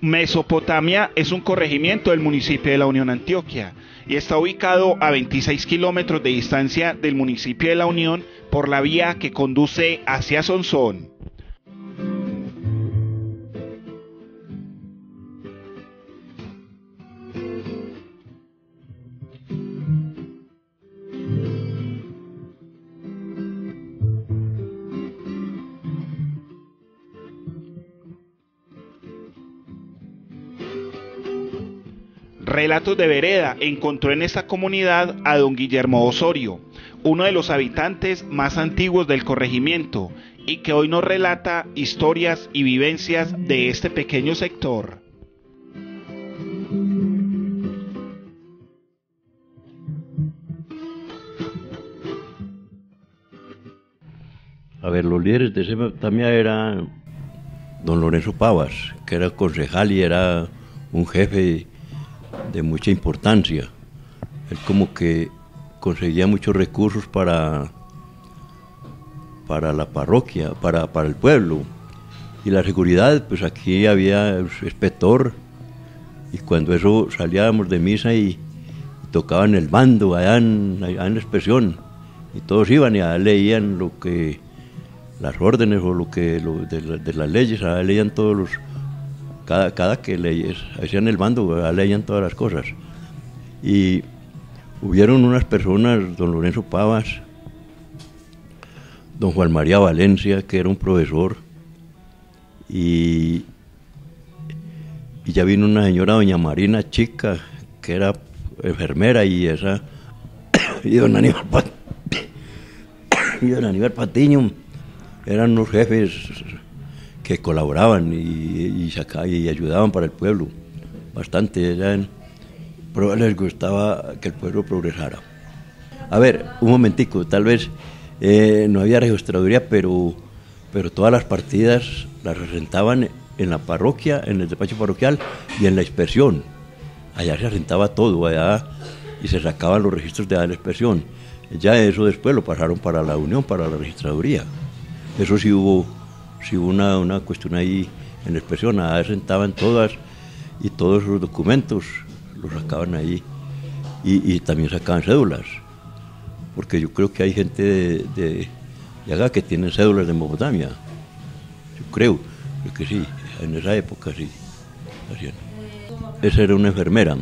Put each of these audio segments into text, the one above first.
Mesopotamia es un corregimiento del municipio de La Unión, Antioquia, y está ubicado a 26 kilómetros de distancia del municipio de La Unión por la vía que conduce hacia Sonsón. Relatos de Vereda encontró en esta comunidad a don Guillermo Osorio, uno de los habitantes más antiguos del corregimiento, y que hoy nos relata historias y vivencias de este pequeño sector. A ver, los líderes de Mesopotamia eran don Lorenzo Pavas, que era concejal y era un jefe de mucha importancia. Él como que conseguía muchos recursos para la parroquia, para el pueblo. Y la seguridad, pues aquí había inspector, y cuando eso salíamos de misa y tocaban el bando allá en la expresión, y todos iban y allá leían las órdenes o de las leyes, allá leían todos los... Cada que hacían el bando, leían todas las cosas. Y hubieron unas personas, don Lorenzo Pavas, don Juan María Valencia, que era un profesor, y ya vino una señora, doña Marina Chica, que era enfermera, y don Aníbal Patiño, eran unos jefes que colaboraban y ayudaban para el pueblo bastante, pero les gustaba que el pueblo progresara. A ver, un momentico, tal vez no había registraduría, pero todas las partidas las asentaban en la parroquia, en el despacho parroquial y en la inspección. Allá se asentaba todo, allá, y se sacaban los registros de la inspección. Ya eso después lo pasaron para la Unión, para la registraduría. Eso sí hubo una cuestión ahí en la expresión, allá sentaban todas y todos los documentos los sacaban ahí, y también sacaban cédulas, porque yo creo que hay gente de acá que tienen cédulas de Mesopotamia, yo creo que sí, en esa época sí hacían. Esa era una enfermera,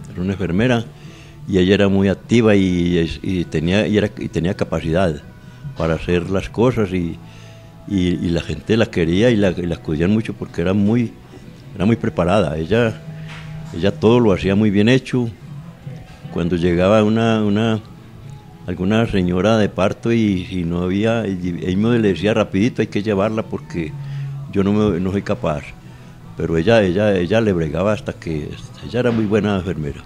y ella era muy activa y tenía capacidad para hacer las cosas, y la gente la quería y la acudían mucho porque era muy preparada. Ella todo lo hacía muy bien hecho. Cuando llegaba alguna señora de parto y no había, él me le decía rapidito, hay que llevarla porque yo no soy capaz. Pero ella le bregaba hasta que ella era muy buena enfermera.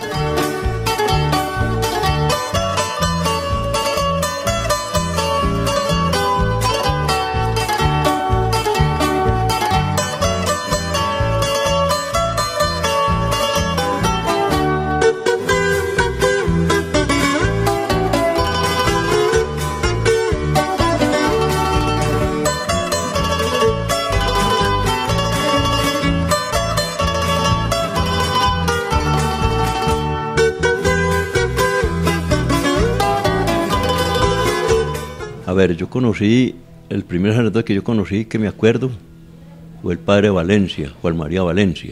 A ver, el primer sacerdote que yo conocí, que me acuerdo, fue el padre Valencia, Juan María Valencia,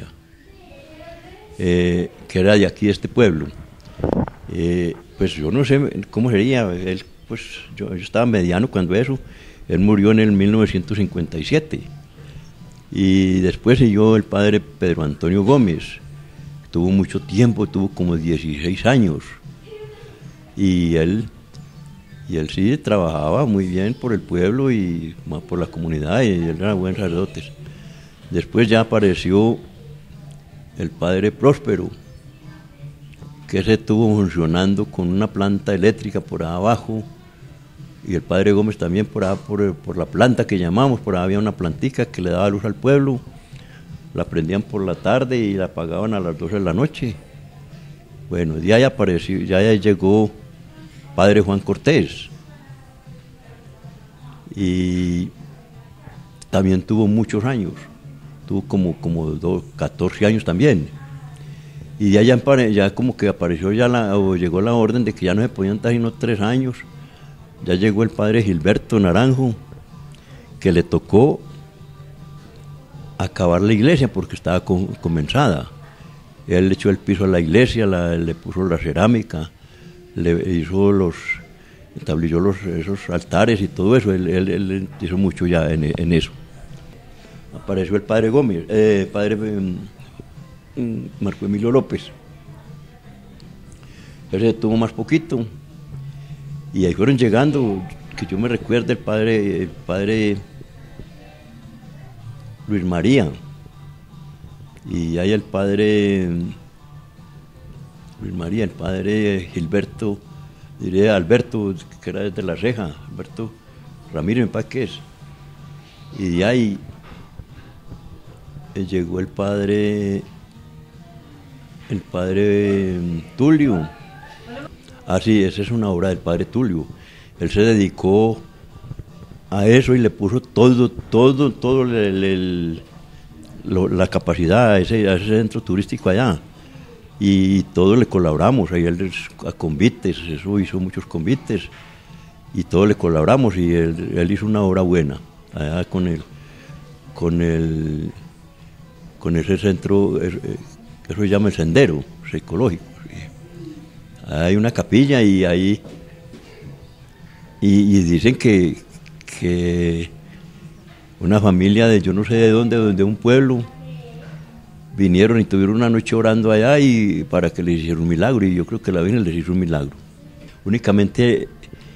que era de aquí, de este pueblo. Pues yo no sé cómo sería, él, pues yo estaba mediano cuando eso, él murió en el 1957. Y después siguió el padre Pedro Antonio Gómez, tuvo mucho tiempo, tuvo como 16 años, y él sí trabajaba muy bien por el pueblo y por la comunidad, y él era buen sacerdote. Después ya apareció el padre Próspero, que se estuvo funcionando con una planta eléctrica por abajo, y el padre Gómez también por la planta que llamamos, por ahí había una plantica que le daba luz al pueblo, la prendían por la tarde y la apagaban a las 12 de la noche. Bueno, ya apareció, ya llegó padre Juan Cortés, y también tuvo muchos años, tuvo como 14 años también. Y ya como que apareció o llegó la orden de que ya no se podían estar sino 3 años. Ya llegó el padre Gilberto Naranjo, que le tocó acabar la iglesia porque estaba comenzada. Él le echó el piso a la iglesia, le puso la cerámica, entablilló esos altares y todo eso. Él hizo mucho ya en eso. Apareció el padre Gómez, Marco Emilio López. Ese tuvo más poquito. Y ahí fueron llegando, que yo me recuerdo, el padre Luis María. Y ahí el padre Luis María, el padre Gilberto, diré Alberto, que era desde La Ceja, Alberto Ramírez, en paz que es. Y de ahí llegó el padre Tulio. Ah, sí, esa es una obra del padre Tulio. Él se dedicó a eso y le puso todo la capacidad a ese centro turístico allá. Y todos le colaboramos, ahí a convites, eso hizo muchos convites, y todos le colaboramos, y él hizo una obra buena, allá con ese centro, eso se llama el sendero ecológico. Hay una capilla y ahí y dicen que una familia de yo no sé de dónde, de un pueblo, vinieron y tuvieron una noche orando allá y para que les hiciera un milagro, y yo creo que la Virgen les hizo un milagro. Únicamente,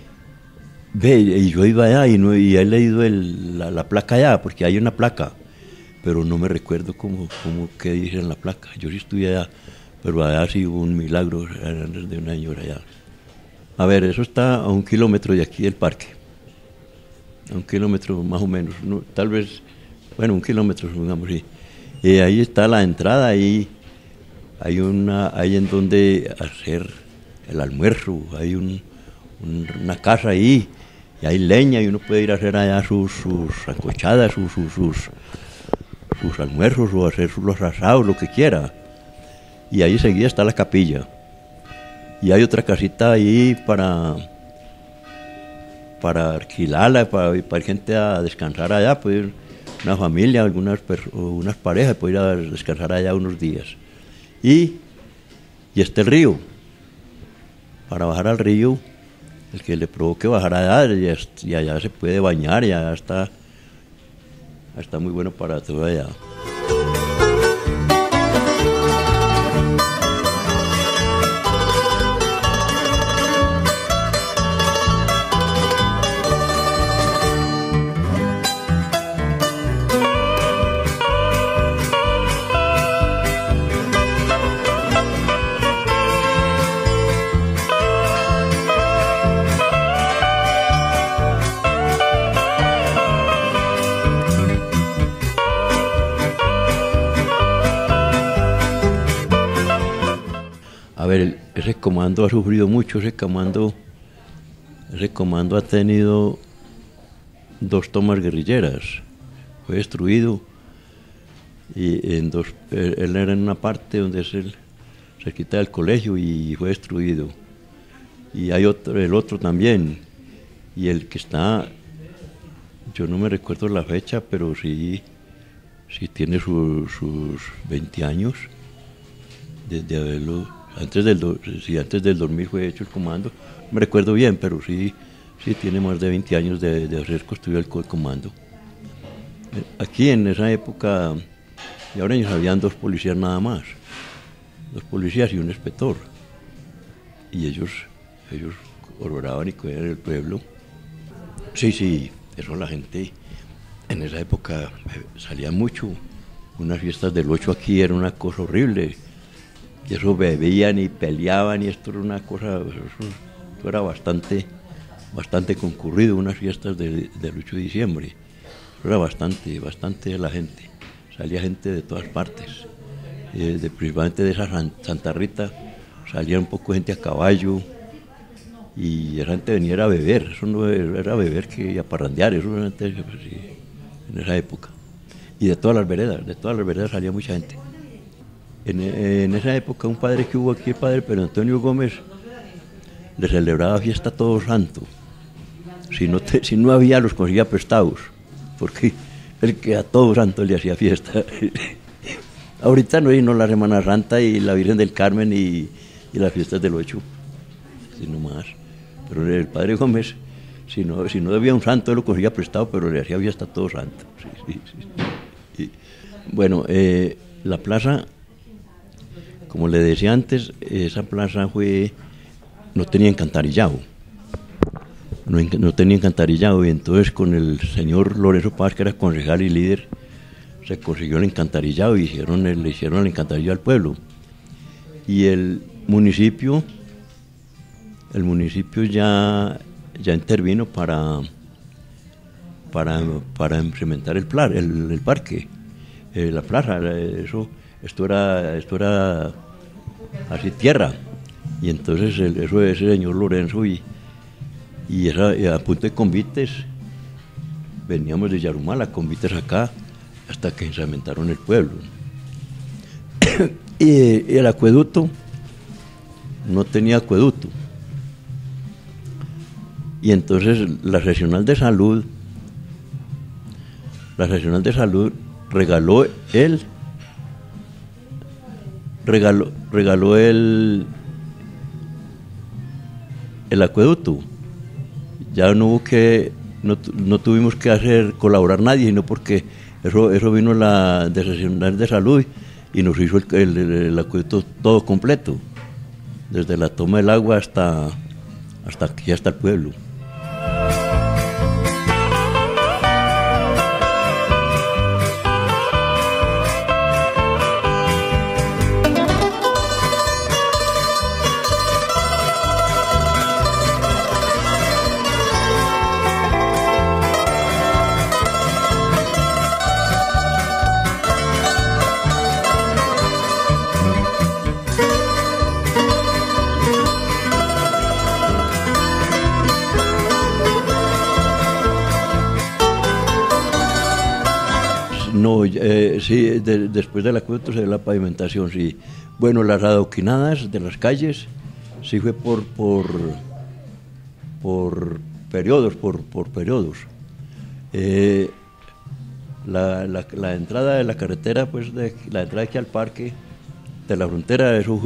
y yo iba allá y he leído la placa allá, porque hay una placa, pero no me recuerdo cómo qué dice en la placa. Yo sí estuve allá, pero allá sí hubo un milagro antes de una señora allá. A ver, eso está a 1 kilómetro de aquí del parque. A 1 kilómetro más o menos, no, tal vez, bueno, 1 kilómetro, digamos así. Ahí está la entrada, ahí hay en donde hacer el almuerzo, hay una casa ahí, y hay leña, y uno puede ir a hacer allá sus sancochadas, sus almuerzos, o hacer los asados, lo que quiera. Y ahí seguida está la capilla. Y hay otra casita ahí para alquilarla, para ir gente a descansar allá, puede ir una familia, unas parejas, puede ir a descansar allá unos días. Y está el río. Para bajar al río, el que le provoque bajar allá, y allá se puede bañar, y allá está muy bueno para todo allá. A ver, ese comando ha sufrido mucho, ese comando ha tenido 2 tomas guerrilleras, fue destruido, y él era en una parte donde es cerquita del colegio, y fue destruido. Y hay el otro también, y el que está, yo no me recuerdo la fecha, pero sí tiene sus 20 años desde haberlo. Antes del 2000 fue hecho el comando, no me recuerdo bien, pero sí tiene más de 20 años de haber construido el comando. Aquí en esa época, y ahora ya habían 2 policías nada más, 2 policías y un inspector, y ellos oraban y cuidaban el pueblo. Sí, eso la gente en esa época salía mucho. Unas fiestas del 8 aquí era una cosa horrible. Y eso bebían y peleaban, y esto era una cosa, esto era bastante concurrido, unas fiestas del 8 de diciembre. Eso era bastante de la gente. Salía gente de todas partes, principalmente de esa Santa Rita, salía un poco gente a caballo, y esa gente venía a beber, eso no era beber que a parrandear, eso era antes, pues, sí, en esa época. y de todas las veredas salía mucha gente. En esa época un padre que hubo aquí, el padre Pedro Antonio Gómez, le celebraba fiesta todo santo. Si no había, los conseguía prestados, porque él que a todo santo le hacía fiesta. Ahorita no hay la Semana Santa y la Virgen del Carmen y las fiestas del 8, sino más. Pero el padre Gómez, si no había un santo, él lo conseguía prestado, pero le hacía fiesta a todo santo. Sí. Bueno, la plaza, como le decía antes, esa plaza no tenía encantarillado. No tenía encantarillado, y entonces con el señor Lorenzo Paz, que era concejal y líder, se consiguió el encantarillado y le hicieron el encantarillado al pueblo. Y el municipio ya intervino para implementar el parque, la plaza. Esto era así tierra, y entonces ese señor Lorenzo y a punto de convites, veníamos de Yarumala, convites acá, hasta que cementaron el pueblo. y el acueducto no tenía acueducto. Y entonces la seccional de salud regaló el acueducto. Ya no tuvimos que colaborar nadie, sino porque eso vino la seccional de salud y nos hizo el acueducto todo completo, desde la toma del agua hasta aquí, hasta el pueblo. No, sí, después del acueducto se dio la pavimentación, sí. Bueno, las adoquinadas de las calles sí fue por periodos. La entrada de la carretera, pues la entrada aquí al parque de la frontera, eso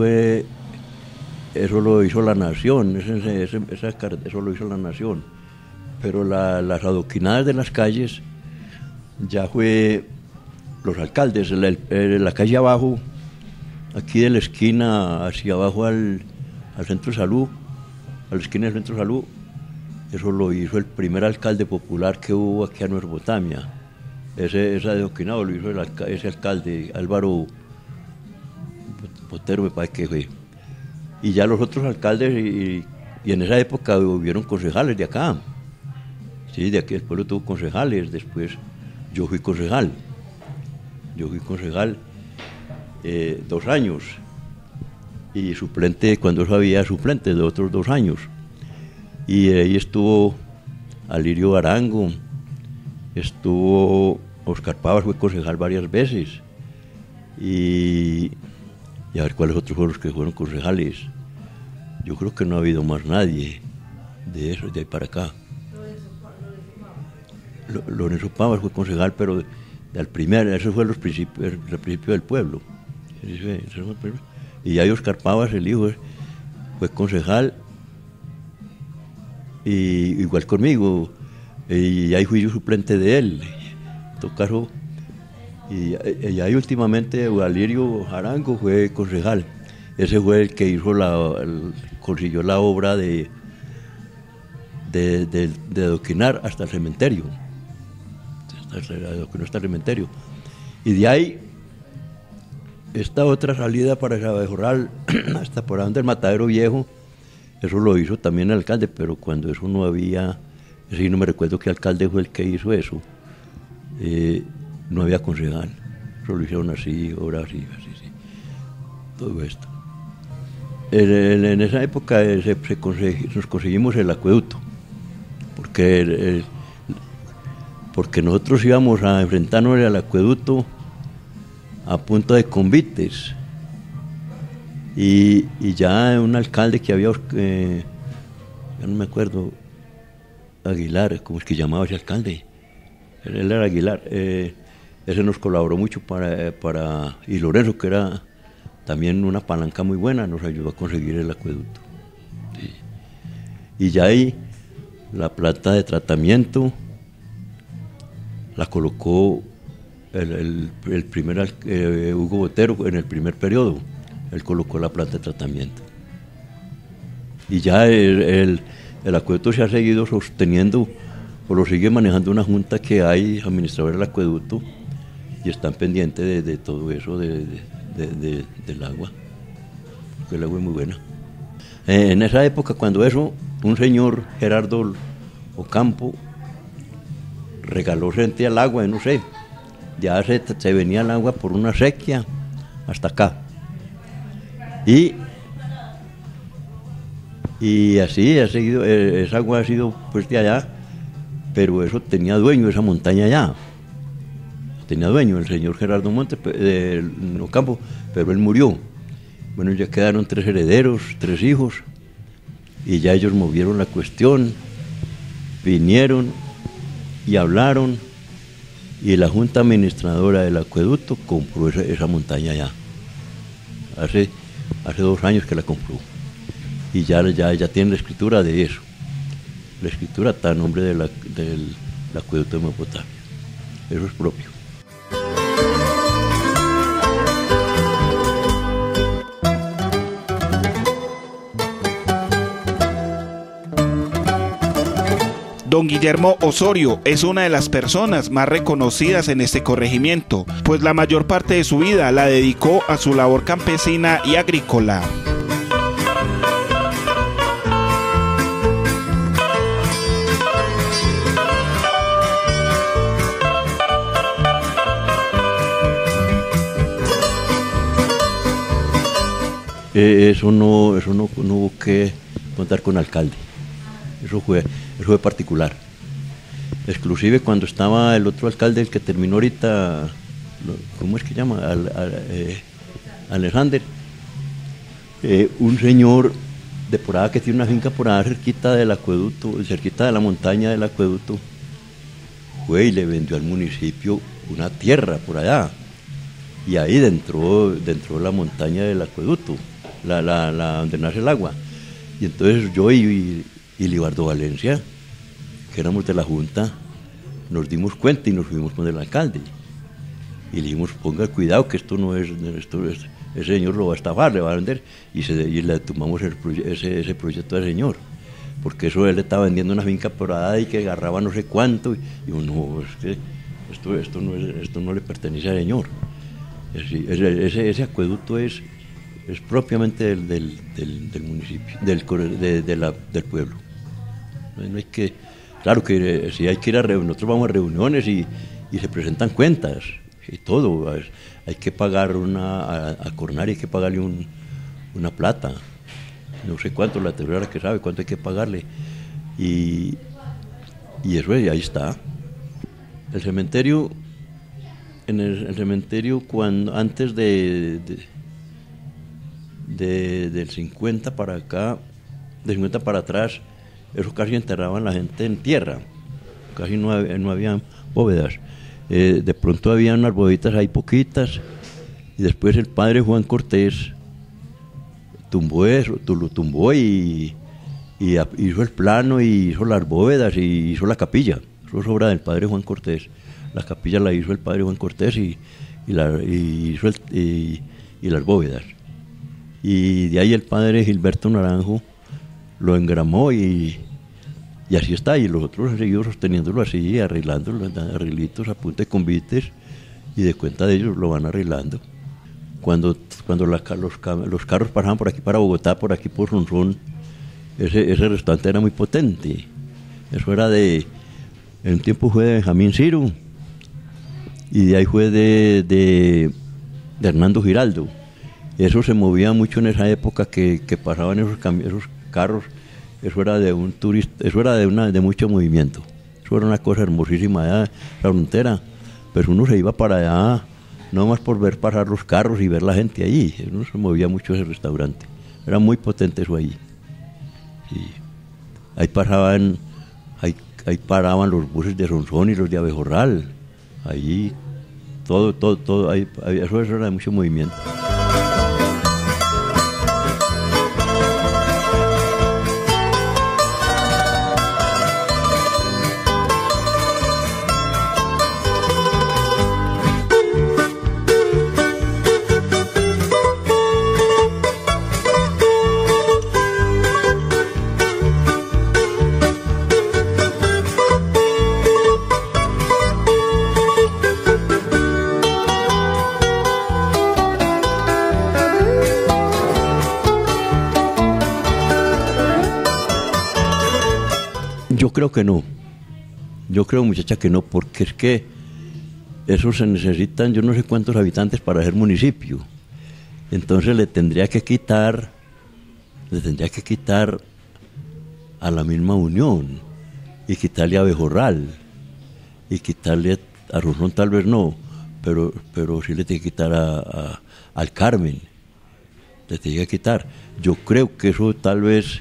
lo hizo la nación, eso lo hizo la nación. Pero las adoquinadas de las calles ya fue los alcaldes. La calle abajo, aquí de la esquina hacia abajo al centro de salud, a la esquina del centro de salud, eso lo hizo el primer alcalde popular que hubo aquí en Nueva Botamia. Ese adoquinado lo hizo ese alcalde, Álvaro Botero, me parece que fue. Y ya los otros alcaldes, y en esa época hubieron concejales de acá. Sí, de aquí el pueblo tuvo concejales. Después yo fui concejal 2 años, y suplente cuando eso había suplente de otros 2 años. Y ahí estuvo Alirio Arango, estuvo Oscar Pavas, fue concejal varias veces, y a ver cuáles otros fueron los que fueron concejales. Yo creo que no ha habido más nadie de eso, de ahí para acá. Lorenzo Pavas fue concejal, pero eso fue el principio del pueblo. Y ahí Oscar Pavas, el hijo, fue concejal, y igual conmigo, y ahí fui yo suplente de él, en todo caso. Y ahí últimamente Alirio Arango fue concejal. Ese fue el que consiguió la obra de adoquinar hasta el cementerio. Hasta el cementerio. Y de ahí, esta otra salida para Sabejorral, hasta por donde el Matadero Viejo, eso lo hizo también el alcalde, pero cuando eso no había, sí, no me recuerdo qué alcalde fue el que hizo eso, no había concejal. Eso lo hicieron así, obras así, todo esto. En esa época nos conseguimos el acueducto, porque porque nosotros íbamos a enfrentarnos al acueducto a punta de convites, y ya un alcalde que había, ya no me acuerdo, Aguilar, ¿cómo es que llamaba ese alcalde? Él era Aguilar, ese nos colaboró mucho y Lorenzo, que era también una palanca muy buena, nos ayudó a conseguir el acueducto. Sí. Y ya ahí la planta de tratamiento la colocó el primer Hugo Botero en el primer periodo. Él colocó la planta de tratamiento. Y ya el acueducto se ha seguido sosteniendo, o lo sigue manejando una junta que hay, administradores del acueducto, y están pendientes de todo eso del agua, porque el agua es muy buena. En esa época, cuando eso, un señor, Gerardo Ocampo, regaló frente al agua, no sé, ya se venía el agua por una sequía hasta acá. Y así ha seguido, esa agua ha sido pues de allá, pero eso tenía dueño, esa montaña allá. Tenía dueño el señor Gerardo Montes Ocampo, pero él murió. Bueno, ya quedaron 3 herederos, 3 hijos, y ya ellos movieron la cuestión, vinieron y hablaron, y la junta administradora del acueducto compró esa montaña allá. Hace 2 años que la compró, y ya tiene la escritura de eso. La escritura está a nombre del acueducto de Mopotá. Eso es propio. Don Guillermo Osorio es una de las personas más reconocidas en este corregimiento, pues la mayor parte de su vida la dedicó a su labor campesina y agrícola. Eso no hubo que contar con alcalde. Eso fue particular. Exclusive cuando estaba el otro alcalde, el que terminó ahorita, ¿cómo es que llama? Alexander, un señor de por allá que tiene una finca por allá cerquita del acueducto, cerquita de la montaña del acueducto, fue y le vendió al municipio una tierra por allá, y ahí dentro de la montaña del acueducto, donde nace el agua. Y entonces yo y Libardo Valencia, que éramos de la junta, nos dimos cuenta y nos fuimos con el alcalde y le dijimos: ponga cuidado, que ese señor lo va a estafar, le va a vender, y le tomamos ese proyecto al señor, porque eso él le estaba vendiendo una finca por ahí y que agarraba no sé cuánto, y no, es que esto no le pertenece al señor. Ese acueducto es propiamente del municipio, del pueblo. No hay que, claro que si hay que ir a reuniones, nosotros vamos a reuniones y se presentan cuentas y todo. Hay que pagar a Cornari, hay que pagarle una plata, no sé cuánto, la tesorera que sabe cuánto hay que pagarle, y eso ahí está. El cementerio, cuando antes del 50 para acá, del 50 para atrás, eso casi enterraban la gente en tierra, casi no había bóvedas. De pronto había unas bóvedas ahí poquitas, y después el padre Juan Cortés tumbó eso, lo tumbó y hizo el plano, y hizo las bóvedas, y hizo la capilla. Eso es obra del padre Juan Cortés. La capilla la hizo el padre Juan Cortés y las bóvedas. Y de ahí el padre Gilberto Naranjo lo engramó, y así está, y los otros han seguido sosteniéndolo así, arreglándolo, arreglitos a punta de convites, y de cuenta de ellos lo van arreglando. Cuando los carros pasaban por aquí para Bogotá, por aquí por Sonsón, ese restaurante era muy potente. Eso era en un tiempo fue de Benjamín Ciro, y de ahí fue de Hernando Giraldo. Eso se movía mucho en esa época que pasaban esos carros. Eso era de un turista, eso era de mucho movimiento. eso era una cosa hermosísima allá, la frontera. Pero uno se iba para allá, no más por ver pasar los carros y ver la gente allí. Uno se movía mucho ese restaurante. Era muy potente eso allí. Sí. Ahí paraban los buses de Sonsón y los de Abejorral. Allí, todo, eso era de mucho movimiento. Yo creo que no. Yo creo, muchacha, que no, porque es que eso se necesitan, yo no sé cuántos habitantes para ser municipio. Entonces le tendría que quitar a la misma Unión y quitarle a Abejorral y quitarle a Sonsón, tal vez no, pero sí le tiene que quitar al Carmen. Le tiene que quitar. Yo creo que eso tal vez...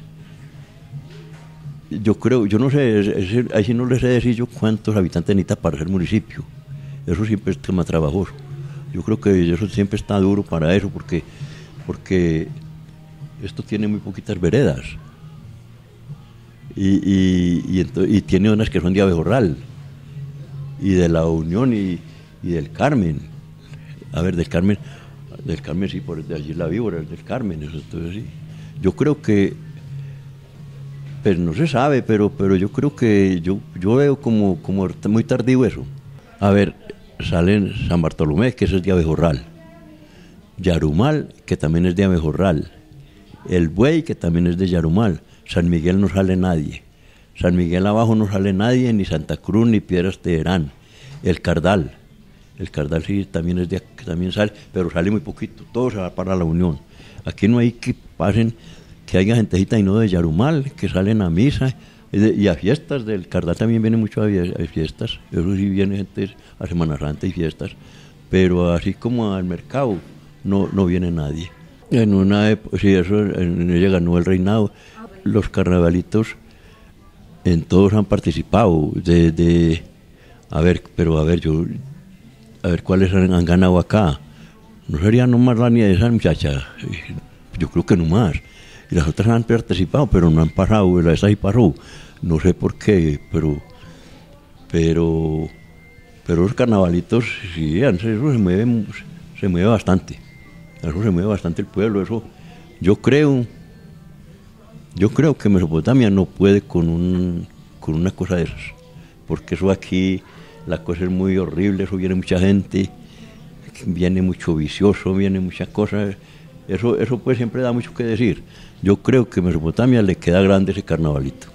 yo no sé, ahí sí no les sé decir yo cuántos habitantes necesita para ser municipio. Eso siempre es tema trabajoso. Yo creo que eso siempre está duro para eso, porque esto tiene muy poquitas veredas. Y tiene unas que son de Abejorral, y de la Unión y del Carmen. A ver, del Carmen sí, por de allí la víbora, del Carmen, eso, entonces sí. Yo creo que... Pero no se sabe, pero yo creo que yo veo como muy tardío eso. A ver, salen San Bartolomé, que eso es de Abejorral, Yarumal, que también es de Abejorral, El Buey, que también es de Yarumal, San Miguel no sale nadie, San Miguel abajo no sale nadie, ni Santa Cruz, ni Piedras Teherán, El Cardal sí también también sale, pero sale muy poquito, todo se va para la Unión. Aquí no hay que haya gentecita y no de Yarumal, que salen a misa y a fiestas. Del Cardal también viene mucho a fiestas, eso sí viene gente a Semana Santa y fiestas, pero así como al mercado no viene nadie. En una época, sí, eso ella ganó el reinado. Los carnavalitos en todos han participado, a ver cuáles han ganado acá. No sería nomás la niña de esa muchacha, yo creo que no más. Y las otras han participado, pero no han pasado, esa sí pasó, no sé por qué, pero los carnavalitos, sí, eso se mueve bastante, el pueblo, eso. Yo creo que Mesopotamia no puede con una cosa de esas, porque eso aquí, la cosa es muy horrible, eso viene mucha gente, viene mucho vicioso, viene muchas cosas, eso pues siempre da mucho que decir. Yo creo que a Mesopotamia le queda grande ese carnavalito.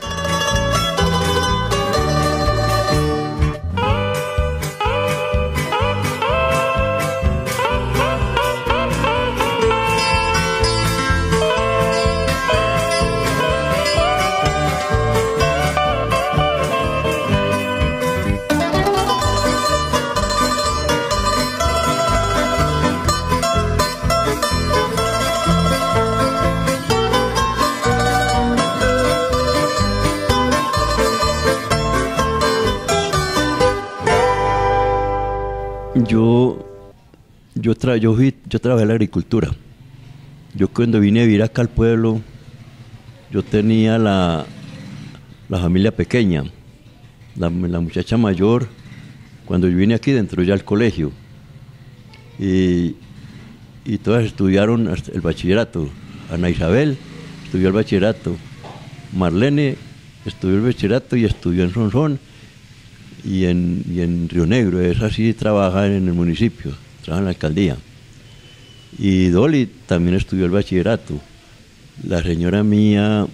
Yo trabajé en la agricultura. Yo cuando vine a vivir acá al pueblo, yo tenía la familia pequeña. La muchacha mayor, cuando yo vine aquí, entró ya al colegio. Y todas estudiaron hasta el bachillerato. Ana Isabel estudió el bachillerato. Marlene estudió el bachillerato y estudió en Sonsón y en Río Negro. Esa sí trabaja en el municipio, trabaja en la alcaldía. Y Dolly también estudió el bachillerato. La señora mía,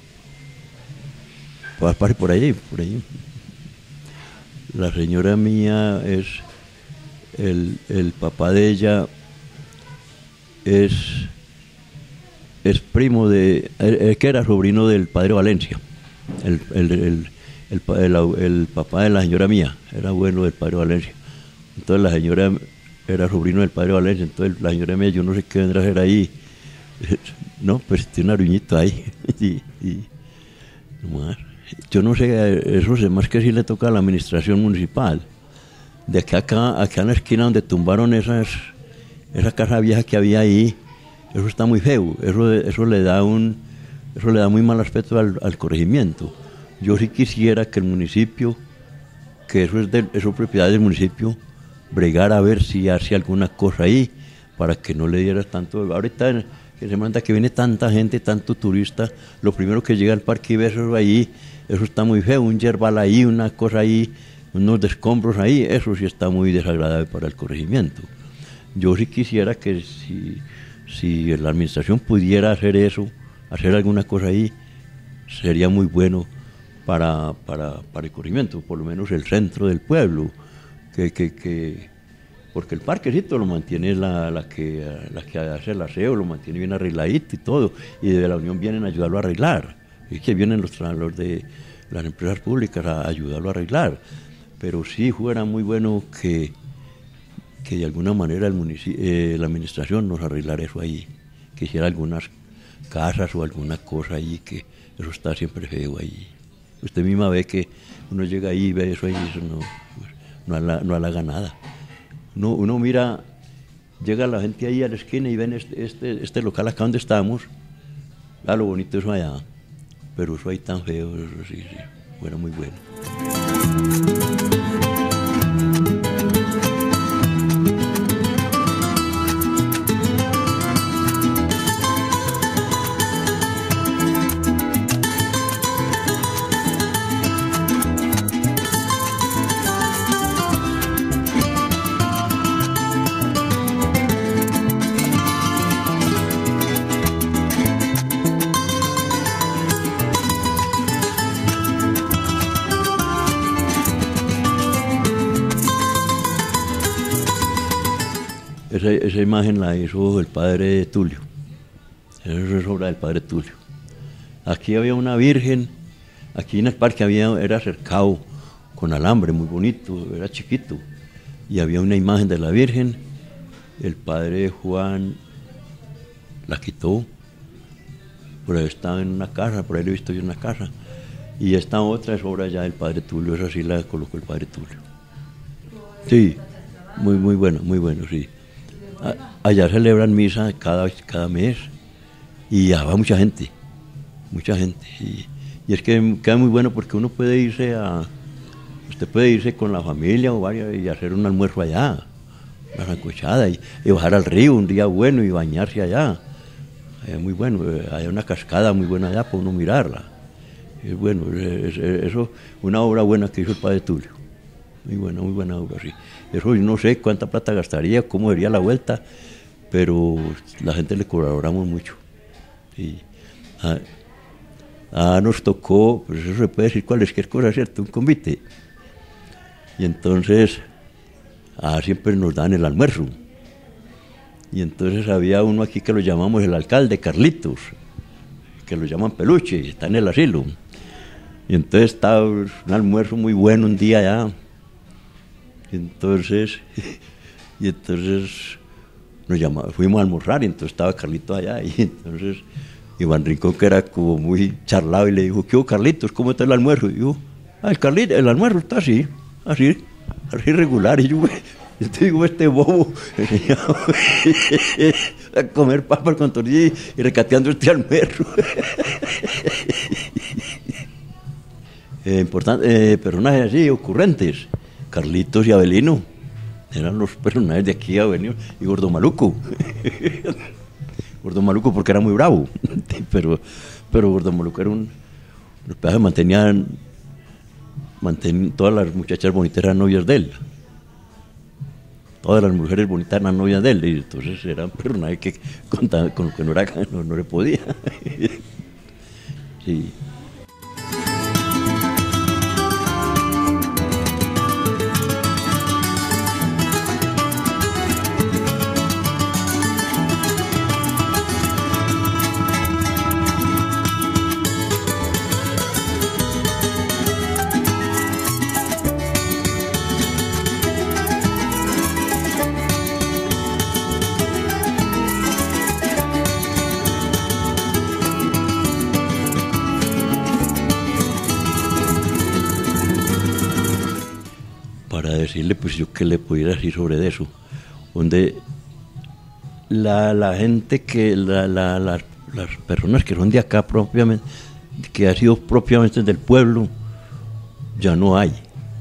por allí. La señora mía es, el papá de ella es primo que era sobrino del padre Valencia. el papá de la señora mía era abuelo del padre Valencia. Entonces la señora era sobrino del padre Valencia. Entonces la señora mía, yo no sé qué vendrá a hacer ahí. No, pues tiene un aruñito ahí. Yo no sé, eso es más que si le toca a la administración municipal. De acá en la esquina donde tumbaron esa casa vieja que había ahí, eso está muy feo. Eso le da muy mal aspecto al corregimiento. Yo sí quisiera que el municipio, que eso es propiedad del municipio, bregara a ver si hace alguna cosa ahí para que no le diera tanto. Ahorita que se manda que viene tanta gente, tanto turista, lo primero que llega al parque y ve eso ahí, eso está muy feo, un yerbal ahí, una cosa ahí, unos escombros ahí, eso sí está muy desagradable para el corregimiento. Yo sí quisiera que si la administración pudiera hacer eso, hacer alguna cosa ahí, sería muy bueno para el corregimiento, por lo menos el centro del pueblo, porque el parquecito lo mantiene la que hace el aseo, lo mantiene bien arregladito y todo, y de la Unión vienen a ayudarlo a arreglar, y que vienen los de las empresas públicas a ayudarlo a arreglar, pero sí fuera muy bueno que de alguna manera la administración nos arreglara eso ahí, que hiciera algunas casas o alguna cosa ahí, que eso está siempre feo ahí. Usted misma ve que uno llega ahí y ve eso ahí, eso no halaga nada. Uno mira, llega la gente ahí a la esquina y ven este local acá donde estamos, lo bonito eso allá, pero eso ahí tan feo, eso sí, bueno, muy bueno. Esa imagen la hizo el padre Tulio. Eso es obra del padre Tulio. Aquí había una virgen, aquí en el parque era cercado con alambre, muy bonito, era chiquito. Y había una imagen de la virgen, el padre Juan la quitó, por ahí estaba en una casa, por ahí lo he visto yo en una casa. Y esta otra es obra ya del padre Tulio, esa sí la colocó el padre Tulio. Sí, muy bueno, sí. Allá celebran misa cada mes y ya va mucha gente. Y es que queda muy bueno porque uno puede irse con la familia o varias y hacer un almuerzo allá, una sancochada y bajar al río un día bueno y bañarse allá. Es muy bueno, hay una cascada muy buena allá para uno mirarla. Es bueno, eso, una obra buena que hizo el padre Tulio. Muy buena obra, sí. Eso no sé cuánta plata gastaría, cómo sería la vuelta, pero la gente le colaboramos mucho. Y nos tocó, pues eso se puede decir cualquier cosa, ¿cierto? Un convite. Y entonces, siempre nos dan el almuerzo. Y entonces había uno aquí que lo llamamos el alcalde, Carlitos, que lo llaman Peluche, está en el asilo. Y entonces estaba un almuerzo muy bueno un día allá. Y entonces fuimos a almorzar y entonces estaba Carlitos allá y entonces Iván Rincón, que era como muy charlado, y le dijo: ¿qué hubo, Carlitos? ¿Cómo está el almuerzo? Y yo: el almuerzo está así regular. Y yo te digo, este bobo a comer papas con tortilla y recateando este almuerzo. Personajes así, ocurrentes. Carlitos y Abelino eran los personajes de aquí, Abelino y Gordo Maluco. Gordo Maluco porque era muy bravo, pero Gordo Maluco era los pedazos mantenían todas las muchachas bonitas eran novias de él. Todas las mujeres bonitas eran novias de él, y entonces eran personajes que con lo que no le podía. Sí. decirle, pues yo qué le pudiera decir sobre eso, donde la gente las personas que son de acá propiamente, que ha sido propiamente del pueblo, ya no hay.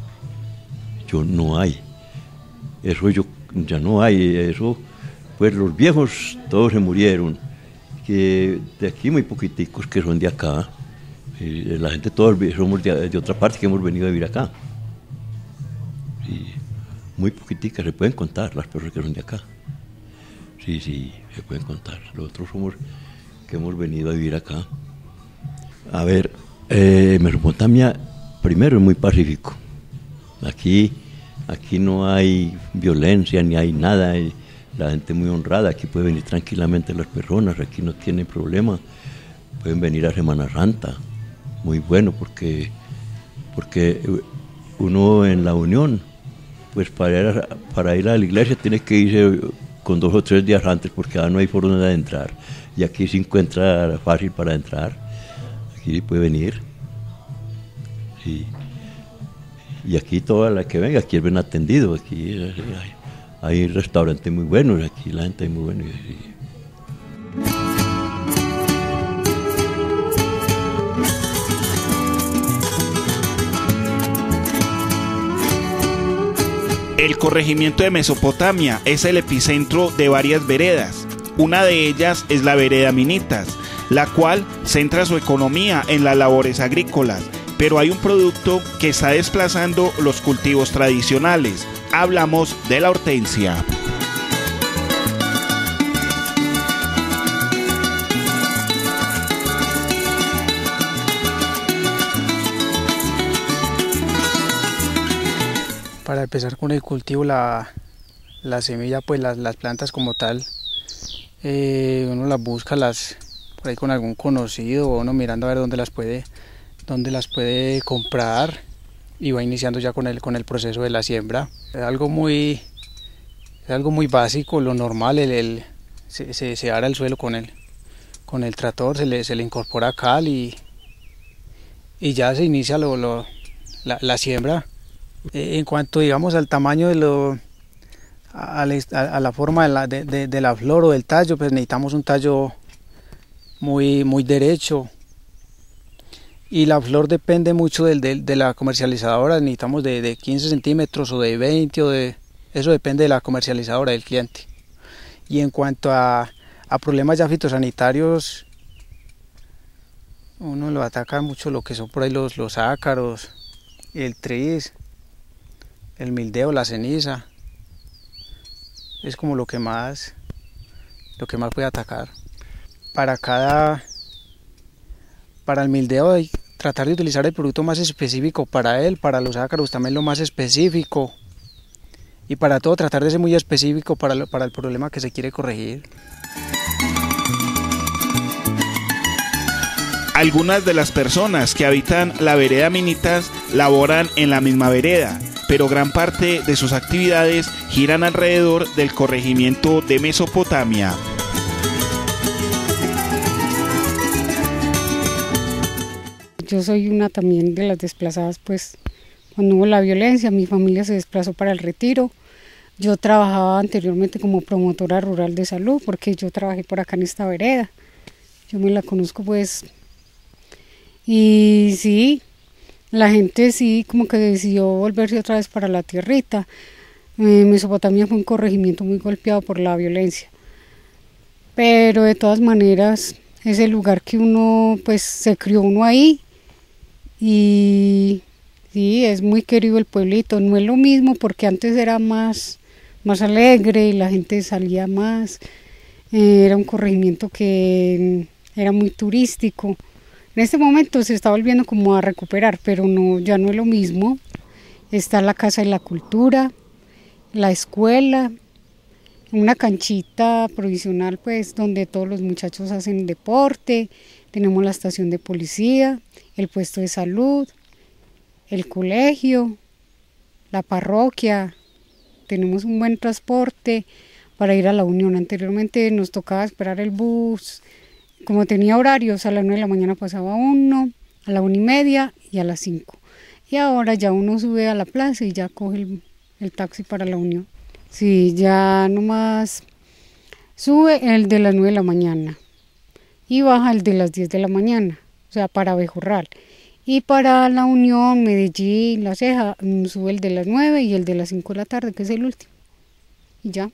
Ya no hay, eso, pues los viejos todos se murieron, que de aquí muy poquiticos que son de acá, la gente todos somos de otra parte que hemos venido a vivir acá. Sí, muy poquiticas, se pueden contar las personas que son de acá. Sí, se pueden contar. Los otros somos que hemos venido a vivir acá. A ver, Mesopotamia primero es muy pacífico. Aquí no hay violencia ni hay nada. La gente es muy honrada. Aquí pueden venir tranquilamente las personas. Aquí no tienen problema. Pueden venir a Semana Santa. Muy bueno porque uno en la Unión, pues para ir a la iglesia tiene que irse con 2 o 3 días antes porque no hay forma de entrar. Y aquí se encuentra fácil para entrar. Aquí puede venir. Sí. Y aquí toda la que venga, aquí es bien atendido. Aquí hay restaurantes muy buenos, aquí la gente es muy buena. Sí. El corregimiento de Mesopotamia es el epicentro de varias veredas. Una de ellas es la vereda Minitas, la cual centra su economía en las labores agrícolas, pero hay un producto que está desplazando los cultivos tradicionales. Hablamos de la hortensia. Para empezar con el cultivo, la semilla, pues las plantas como tal, uno las busca por ahí con algún conocido, o uno mirando a ver dónde las puede comprar, y va iniciando ya con el proceso de la siembra. Es algo muy básico, lo normal, se ara el suelo con el tractor, se le incorpora cal y ya se inicia la siembra. En cuanto, digamos, al tamaño a la forma de la flor o del tallo, pues necesitamos un tallo muy derecho, y la flor depende mucho de la comercializadora. Necesitamos de 15 centímetros o de 20, eso depende de la comercializadora, del cliente. Y en cuanto a problemas ya fitosanitarios, uno lo ataca mucho lo que son por ahí los ácaros, el tris, el mildeo, la ceniza. Es como lo que más puede atacar. Para el mildeo hay que tratar de utilizar el producto más específico para él, para los ácaros también lo más específico, y para todo tratar de ser muy específico para el problema que se quiere corregir. Algunas de las personas que habitan la vereda Minitas laboran en la misma vereda, pero gran parte de sus actividades giran alrededor del corregimiento de Mesopotamia. Yo soy una también de las desplazadas, pues cuando hubo la violencia, mi familia se desplazó para el Retiro. Yo trabajaba anteriormente como promotora rural de salud, porque yo trabajé por acá en esta vereda. Yo me la conozco, pues, y sí, la gente sí como que decidió volverse otra vez para la tierrita. Mesopotamia fue un corregimiento muy golpeado por la violencia, pero de todas maneras es el lugar que uno, pues se crió uno ahí, y sí, es muy querido el pueblito. No es lo mismo porque antes era más alegre y la gente salía más, era un corregimiento que era muy turístico. En este momento se está volviendo como a recuperar, pero no, ya no es lo mismo. Está la Casa de la Cultura, la escuela, una canchita provisional, pues, donde todos los muchachos hacen deporte. Tenemos la estación de policía, el puesto de salud, el colegio, la parroquia. Tenemos un buen transporte para ir a la Unión. Anteriormente nos tocaba esperar el bus. Como tenía horarios, a las 9 de la mañana pasaba uno, a la 1:30 y a las 5. Y ahora ya uno sube a la plaza y ya coge el taxi para la Unión. Sí, ya nomás sube el de las 9 de la mañana y baja el de las 10 de la mañana, o sea, para Abejorral. Y para la Unión, Medellín, La Ceja, sube el de las 9 y el de las 5 de la tarde, que es el último. Y ya.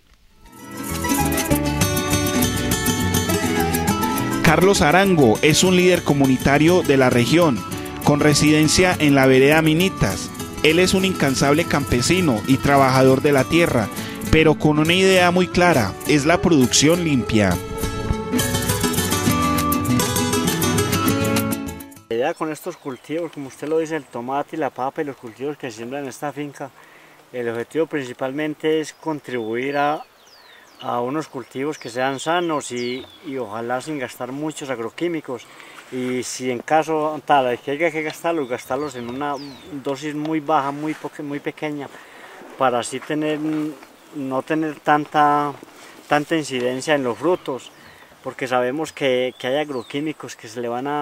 Carlos Arango es un líder comunitario de la región, con residencia en la vereda Minitas. Él es un incansable campesino y trabajador de la tierra, pero con una idea muy clara, es la producción limpia. La idea con estos cultivos, como usted lo dice, el tomate y la papa y los cultivos que se siembran en esta finca, el objetivo principalmente es contribuir a unos cultivos que sean sanos y ojalá sin gastar muchos agroquímicos. Y si en caso tal hay que gastarlos en una dosis muy baja, muy pequeña, para así no tener tanta incidencia en los frutos, porque sabemos que hay agroquímicos que se le van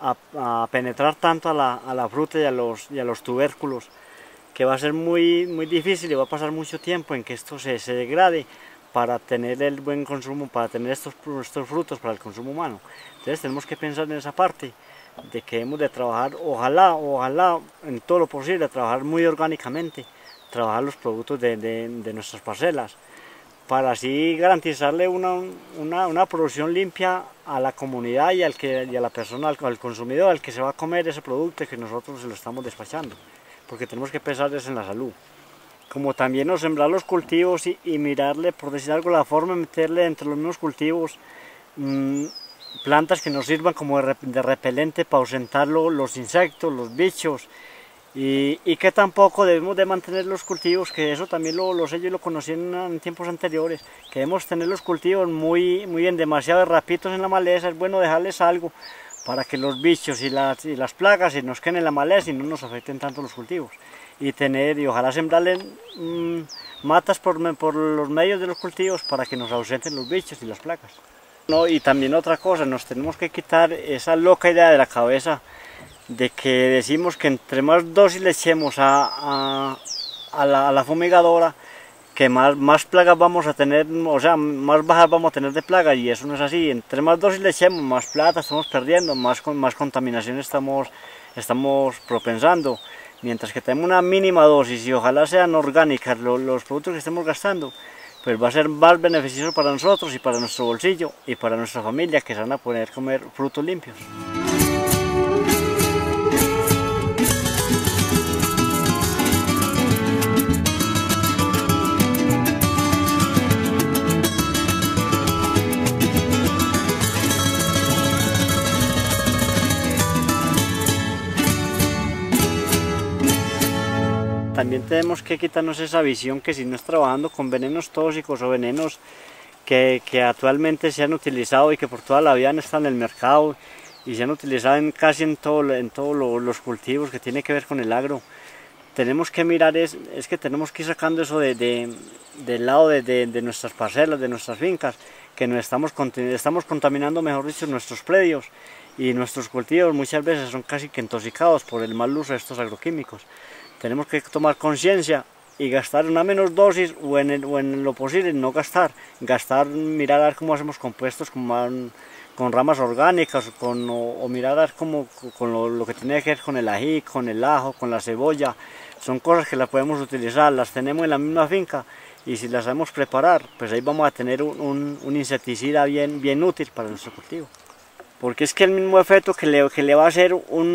a penetrar tanto a la fruta y a los tubérculos, que va a ser muy difícil y va a pasar mucho tiempo en que esto se degrade para tener el buen consumo, para tener estos frutos para el consumo humano. Entonces tenemos que pensar en esa parte, de que hemos de trabajar, ojalá en todo lo posible, trabajar muy orgánicamente, trabajar los productos de nuestras parcelas, para así garantizarle una producción limpia a la comunidad y a la persona, al consumidor, al que se va a comer ese producto que nosotros se lo estamos despachando, porque tenemos que pensar en la salud. Como también nos sembrar los cultivos y mirarle, por decir algo, la forma de meterle entre los mismos cultivos plantas que nos sirvan como de repelente para ausentar los insectos, los bichos, y que tampoco debemos de mantener los cultivos, que eso también lo sé, yo lo conocí en tiempos anteriores, que debemos tener los cultivos muy en demasiado rapitos en la maleza. Es bueno dejarles algo para que los bichos y las plagas se nos queden en la maleza y no nos afecten tanto los cultivos. Y ojalá sembrarle matas por los medios de los cultivos para que nos ausenten los bichos y las plagas. No, y también otra cosa, nos tenemos que quitar esa loca idea de la cabeza de que decimos que entre más dosis le echemos a la fumigadora, que más plagas vamos a tener, o sea, más bajas vamos a tener de plagas, y eso no es así. Entre más dosis le echemos, más plata estamos perdiendo, más contaminación estamos propensando. Mientras que tenemos una mínima dosis y ojalá sean orgánicas los productos que estemos gastando, pues va a ser más beneficioso para nosotros y para nuestro bolsillo y para nuestra familia, que se van a poder comer frutos limpios. También tenemos que quitarnos esa visión que si no es trabajando con venenos tóxicos o venenos que actualmente se han utilizado y que por toda la vida han estado en el mercado y se han utilizado casi en todos los cultivos que tiene que ver con el agro. Tenemos que mirar, es que tenemos que ir sacando eso del lado de nuestras parcelas, de nuestras fincas, que nos estamos contaminando, mejor dicho, nuestros predios, y nuestros cultivos muchas veces son casi que intoxicados por el mal uso de estos agroquímicos. Tenemos que tomar conciencia y gastar una menos dosis, o en lo posible no gastar, mirar a ver cómo hacemos compuestos con ramas orgánicas, o mirar a ver cómo, con lo que tiene que ver con el ají, con el ajo, con la cebolla. Son cosas que las podemos utilizar, las tenemos en la misma finca, y si las sabemos preparar, pues ahí vamos a tener un insecticida bien útil para nuestro cultivo. Porque es que el mismo efecto que le va a hacer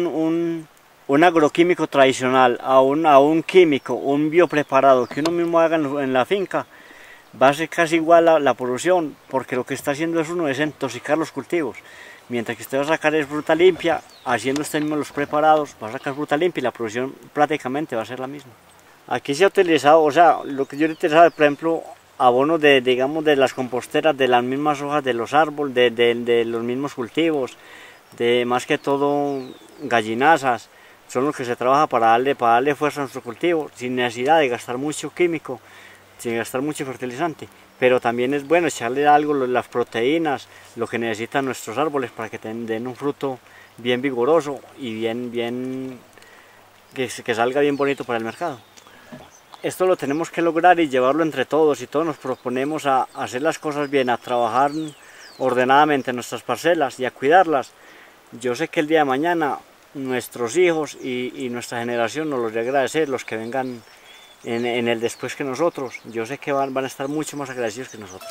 un agroquímico tradicional a un químico, un biopreparado que uno mismo haga en la finca, va a ser casi igual la producción, porque lo que está haciendo uno es intoxicar los cultivos. Mientras que usted va a sacar es fruta limpia, haciendo usted mismo los preparados, va a sacar fruta limpia y la producción prácticamente va a ser la misma. Aquí se ha utilizado, o sea, lo que yo he utilizado, por ejemplo, abonos digamos, de las composteras, de las mismas hojas de los árboles, de los mismos cultivos, de más que todo gallinazas. Son los que se trabaja para darle fuerza a nuestro cultivo, sin necesidad de gastar mucho químico, sin gastar mucho fertilizante. Pero también es bueno echarle algo, las proteínas, lo que necesitan nuestros árboles para que den un fruto bien vigoroso y que salga bien bonito para el mercado. esto lo tenemos que lograr y llevarlo entre todos, y todos nos proponemos a hacer las cosas bien, a trabajar ordenadamente en nuestras parcelas y a cuidarlas. Yo sé que el día de mañana nuestros hijos y nuestra generación nos los va a agradecer, los que vengan en el después que nosotros. Yo sé que van a estar mucho más agradecidos que nosotros.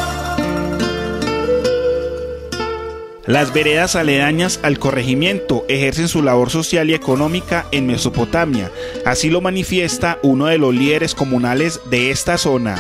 Las veredas aledañas al corregimiento ejercen su labor social y económica en Mesopotamia. Así lo manifiesta uno de los líderes comunales de esta zona.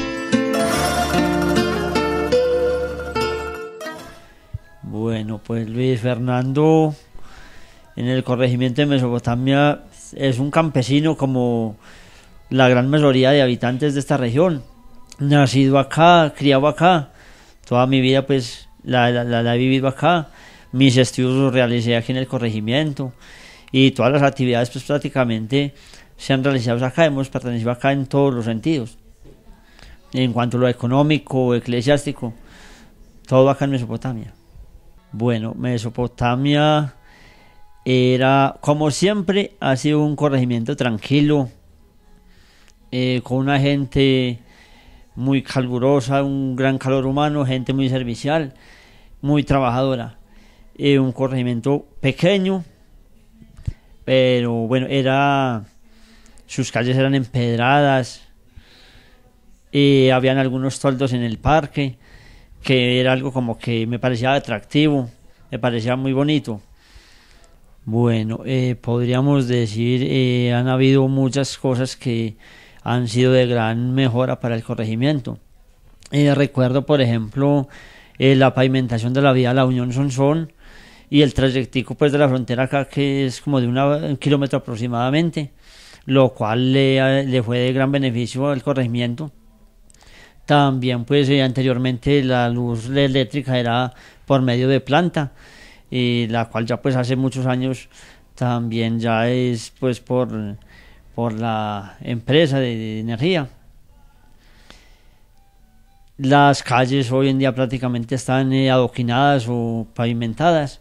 Bueno, pues Luis Fernando en el corregimiento de Mesopotamia es un campesino como la gran mayoría de habitantes de esta región. Nacido acá, criado acá, toda mi vida pues la he vivido acá. Mis estudios los realicé aquí en el corregimiento y todas las actividades pues prácticamente se han realizado acá. Hemos pertenecido acá en todos los sentidos, en cuanto a lo económico, eclesiástico, todo acá en Mesopotamia. Bueno, Mesopotamia era, como siempre, ha sido un corregimiento tranquilo, con una gente muy calurosa, un gran calor humano, gente muy servicial, muy trabajadora. Un corregimiento pequeño, pero bueno, sus calles eran empedradas, habían algunos toldos en el parque, que era algo como que me parecía atractivo, me parecía muy bonito. Bueno, podríamos decir, han habido muchas cosas que han sido de gran mejora para el corregimiento. Recuerdo, por ejemplo, la pavimentación de la vía La Unión Sonsón y el trayectico pues de la frontera acá, que es como de un kilómetro aproximadamente, lo cual le fue de gran beneficio al corregimiento. También pues anteriormente la luz eléctrica era por medio de planta, la cual ya pues hace muchos años también ya es pues por la empresa de energía. Las calles hoy en día prácticamente están adoquinadas o pavimentadas.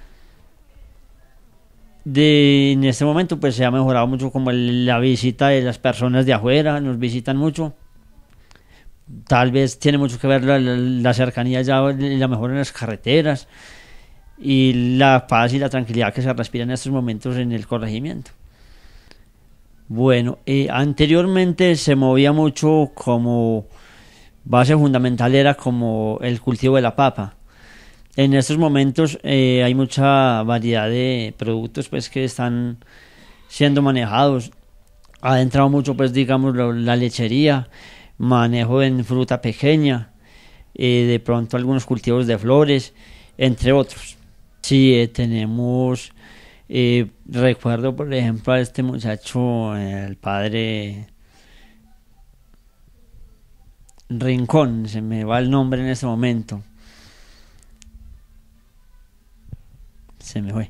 En este momento pues se ha mejorado mucho como la visita de las personas de afuera, nos visitan mucho. Tal vez tiene mucho que ver la cercanía ya, la mejora en las carreteras y la paz y la tranquilidad que se respira en estos momentos en el corregimiento. Bueno, anteriormente se movía mucho, como base fundamental era como el cultivo de la papa. En estos momentos hay mucha variedad de productos pues que están siendo manejados. Ha entrado mucho pues digamos la lechería, manejo en fruta pequeña, de pronto algunos cultivos de flores, entre otros. Sí, tenemos, recuerdo por ejemplo a este muchacho, el padre Rincón, se me va el nombre en este momento, se me fue.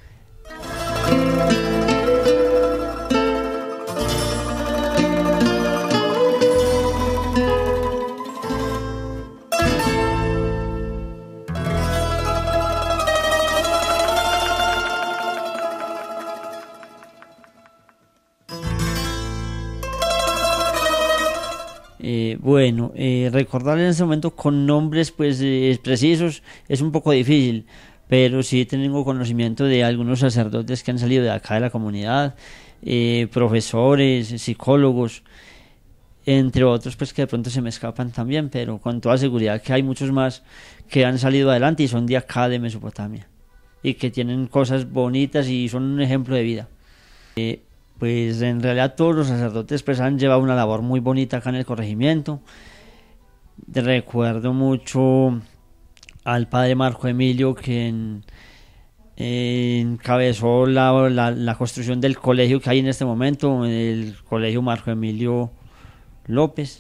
Bueno, recordar en este momento con nombres pues precisos es un poco difícil, pero sí tengo conocimiento de algunos sacerdotes que han salido de acá de la comunidad, profesores, psicólogos, entre otros pues que de pronto se me escapan también, pero con toda seguridad que hay muchos más que han salido adelante y son de acá de Mesopotamia y que tienen cosas bonitas y son un ejemplo de vida. Pues en realidad todos los sacerdotes pues han llevado una labor muy bonita acá en el corregimiento. Recuerdo mucho al padre Marco Emilio, quien encabezó la construcción del colegio que hay en este momento, el colegio Marco Emilio López.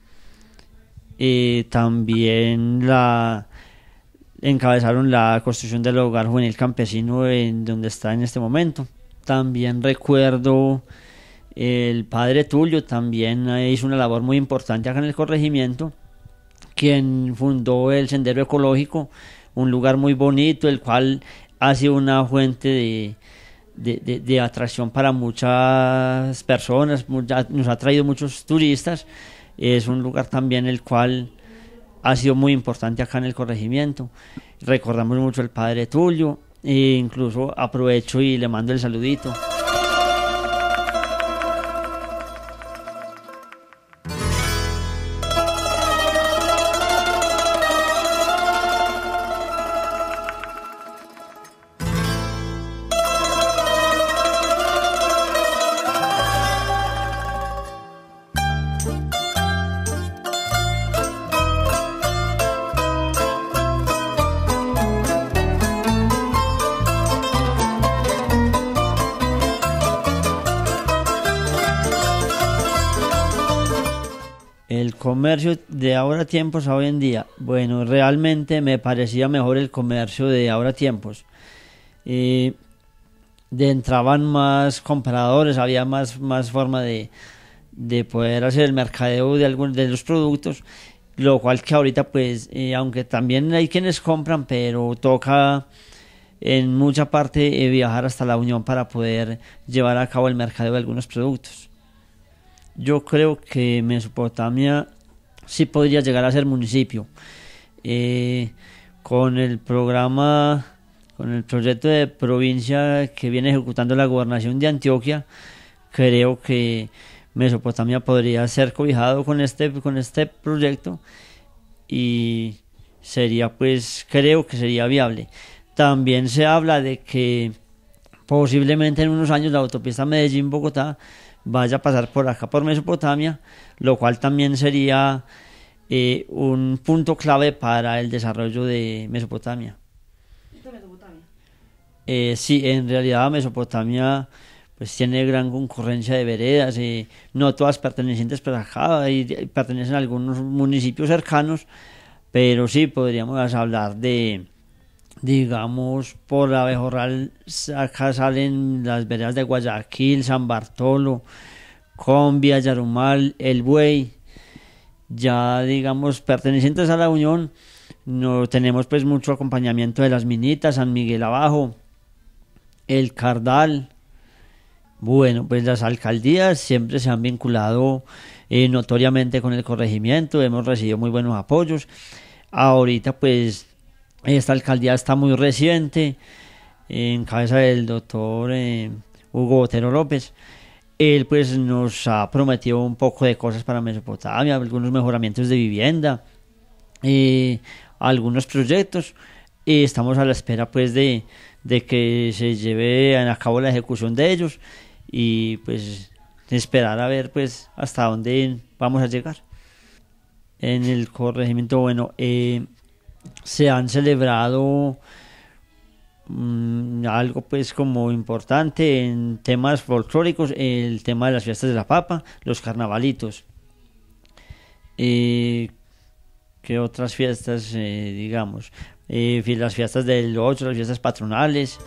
También encabezaron la construcción del hogar juvenil campesino en donde está en este momento. También recuerdo el padre Tulio, también hizo una labor muy importante acá en el corregimiento, quien fundó el Sendero Ecológico, un lugar muy bonito, el cual ha sido una fuente de atracción para muchas personas, nos ha traído muchos turistas. Es un lugar también el cual ha sido muy importante acá en el corregimiento. Recordamos mucho al padre Tulio, e incluso aprovecho y le mando el saludito. El comercio de ahora tiempos a hoy en día, bueno, realmente me parecía mejor el comercio de ahora tiempos. Entraban más compradores, había más forma de poder hacer el mercadeo de los productos, lo cual que ahorita pues, aunque también hay quienes compran, pero toca en mucha parte viajar hasta la Unión para poder llevar a cabo el mercadeo de algunos productos. Yo creo que Mesopotamia sí podría llegar a ser municipio. Con el programa, con el proyecto de provincia que viene ejecutando la gobernación de Antioquia, creo que Mesopotamia podría ser cobijado con este proyecto y sería, pues, creo que sería viable. También se habla de que posiblemente en unos años la autopista Medellín-Bogotá vaya a pasar por acá, por Mesopotamia, lo cual también sería un punto clave para el desarrollo de Mesopotamia. Sí, en realidad Mesopotamia pues tiene gran concurrencia de veredas, no todas pertenecientes para acá, y pertenecen a algunos municipios cercanos, pero sí podríamos hablar de, digamos, por Abejorral acá salen las veredas de Guayaquil, San Bartolo, Combia, Yarumal, El Buey. Ya, digamos, pertenecientes a la Unión, no tenemos pues mucho acompañamiento de las Minitas, San Miguel Abajo, El Cardal. Bueno, pues las alcaldías siempre se han vinculado notoriamente con el corregimiento, hemos recibido muy buenos apoyos. Ahorita pues esta alcaldía está muy reciente, en cabeza del doctor Hugo Botero López. Él pues nos ha prometido un poco de cosas para Mesopotamia, algunos mejoramientos de vivienda, algunos proyectos, y estamos a la espera pues de que se lleve a cabo la ejecución de ellos y pues esperar a ver pues hasta dónde vamos a llegar. En el corregimiento, bueno, se han celebrado algo pues como importante en temas folclóricos, el tema de las fiestas de la papa, los carnavalitos. ¿Qué otras fiestas, digamos? Las fiestas del 8, las fiestas patronales.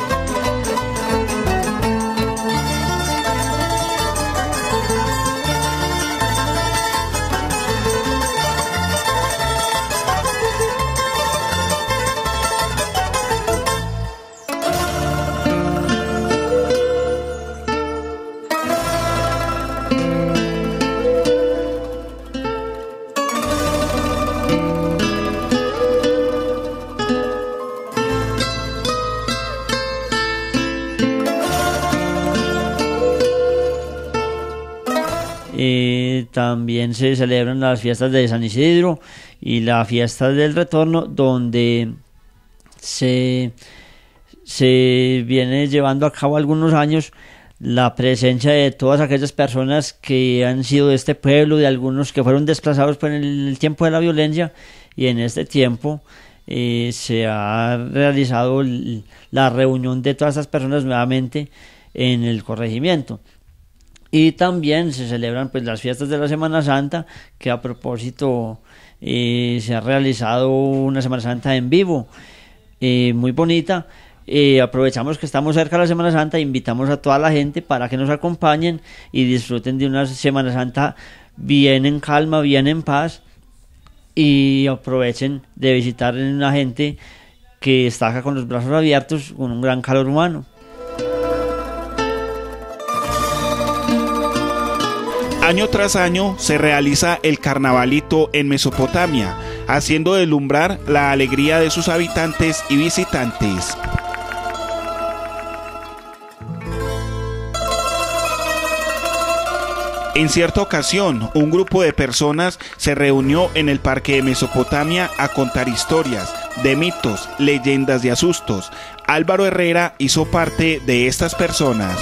También se celebran las fiestas de San Isidro y la fiesta del retorno, donde se viene llevando a cabo algunos años la presencia de todas aquellas personas que han sido de este pueblo, de algunos que fueron desplazados por el tiempo de la violencia, y en este tiempo se ha realizado la reunión de todas estas personas nuevamente en el corregimiento. Y también se celebran pues las fiestas de la Semana Santa, que a propósito se ha realizado una Semana Santa en vivo, muy bonita. Aprovechamos que estamos cerca de la Semana Santa, invitamos a toda la gente para que nos acompañen y disfruten de una Semana Santa bien en calma, bien en paz, y aprovechen de visitar a una gente que está acá con los brazos abiertos, con un gran calor humano. Año tras año se realiza el carnavalito en Mesopotamia, haciendo deslumbrar la alegría de sus habitantes y visitantes. En cierta ocasión, un grupo de personas se reunió en el parque de Mesopotamia a contar historias de mitos, leyendas y asustos. Álvaro Herrera hizo parte de estas personas.